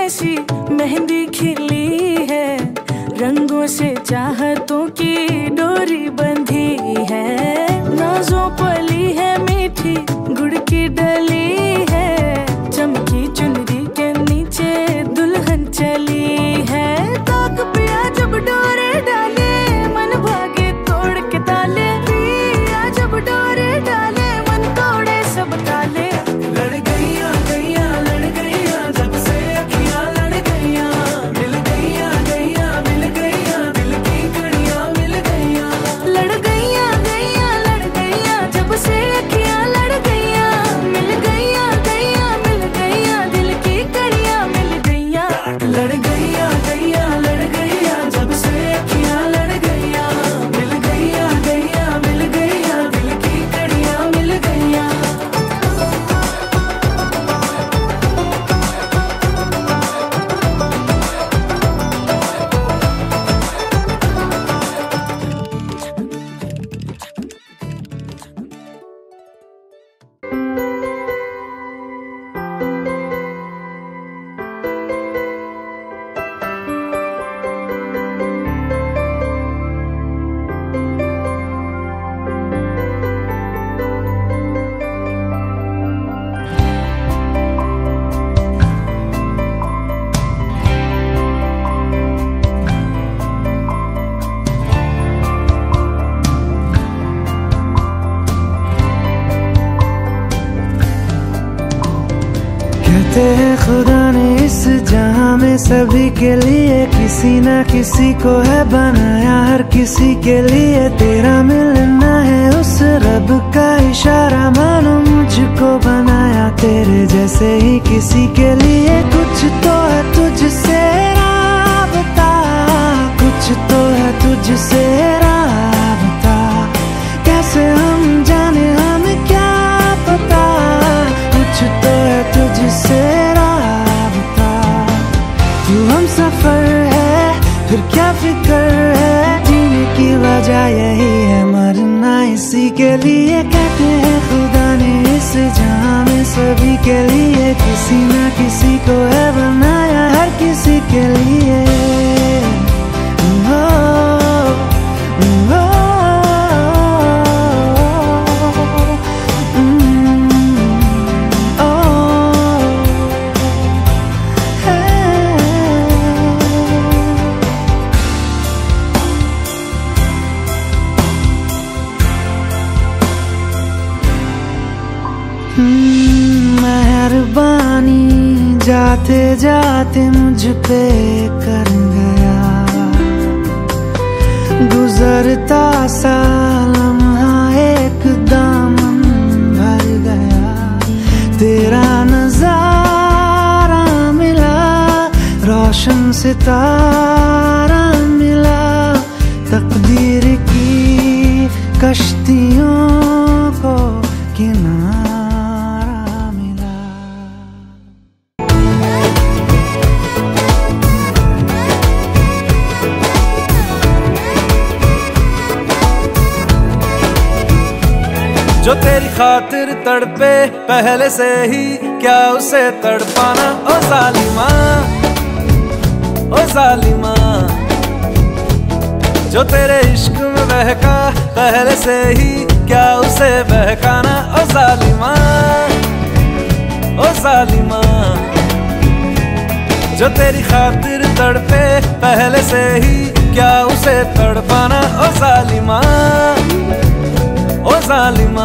सी मेहंदी खिली है, रंगों से चाहतों की डोरी बंधी है। नाजों पली है मीठी गुड़ की डली है, चमकी चुनरी के नीचे दुल्हन चली है। ताक पिया जब डोरे डाले, मन भागे तोड़ के ताले। पिया जब डोरे डाले, मन तोड़े सब ताले। लड़ गईया गईया लड़ गईया, जब से अखियां लड़ गईया। मिल गईया गईया मिल गईया, दिल की कड़ियां मिल गईया। लड़ गईया गईया लड़ गईया, जब से अखियां लड़ गईया। मिल गईया गईया मिल गईया, दिल की कड़ियां मिल गईया। लड़ गईया गईया लड़ गईया, जब से अखियां लड़ गईया। मिल गईया गईया मिल गईया, दिल की कड़ियां मिल गईया। कहते हैं खुदा ने इस जहां में सभी के लिए किसी ना किसी को है बनाया, हर किसी के लिए तेरा मिलना है उस रब का इशारा। मानो मुझको बनाया तेरे जैसे ही किसी के लिए। कुछ तो है तुझसे राबता, कुछ तो है तुझसे राबता। कैसे हम जाने हमें क्या पता, कुछ तो है तुझसे राबता। तू हम सफर है फिर क्या फिक्र है, जीने की वजह यही है मरना इसी के लिए। कहते हैं खुदा ने इस जहां में सभी के लिए किसी ना किसी को है बनाया, हर किसी के लिए। मेहरबानी जाते जाते मुझ पे कर गया, गुजरता सा लम्हा एक दामन भर गया। तेरा नजारा मिला, रोशन सितारा मिला, तकदीर की कश्तियों को किनारा मिला। जो तेरी खातिर तड़पे पहले से ही, क्या उसे तड़पाना। ओ जालिमा ओ जालिमा, जो तेरे इश्क में बहका पहले से ही, क्या उसे बहकाना। ओ जालिमा ओ जालिमा, जो तेरी खातिर तड़पे पहले से ही, क्या उसे तड़पाना। ओ जालिमा ओ जालिमा,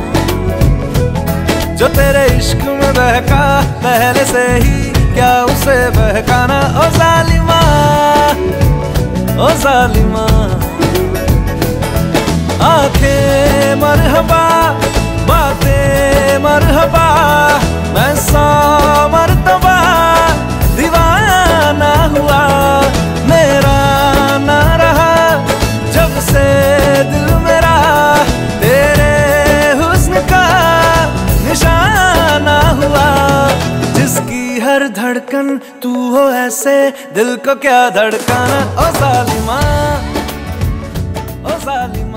जो तेरे इश्क में बहका पहले से ही, क्या उसे बहकाना। ओ जालिमा ओ जालिमा, आंखें मरहबा बातें मरहबा, मैं 100 मरतबा दीवाना हुआ। मेरा ना रहा जब से दिल मेरा, तेरे हुस्न का निशाना हुआ। जिसकी हर धड़कन तू हो ऐसे, दिल को क्या धड़काना। ओ जालिमा ओ जालिमा।